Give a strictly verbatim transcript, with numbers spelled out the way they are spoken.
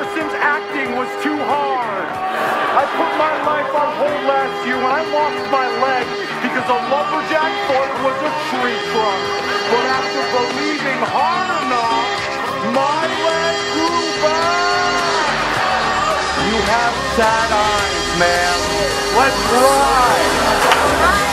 person's acting was too hard. I put my life on hold last year when I lost my leg because a lumberjack thought it was a tree trunk. But after believing hard enough, my leg grew back. You have sad eyes, man. Let's ride.